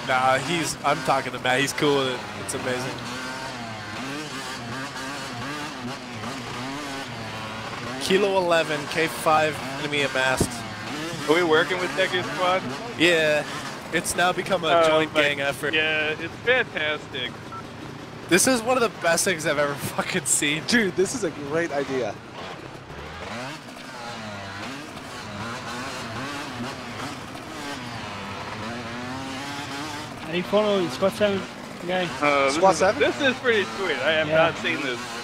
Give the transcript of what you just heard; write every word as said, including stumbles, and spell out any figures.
Nah, he's. I'm talking to Matt. He's cool with it. It's amazing. Kilo eleven, K five, enemy amassed. Are we working with Decker Squad? Yeah, it's now become a Oh, joint my- gang effort. Yeah, it's fantastic. This is one of the best things I've ever fucking seen. Dude, this is a great idea. Any follow Squad seven guy? Uh, Squad this is, seven? This is pretty sweet. I have Yeah. not seen this.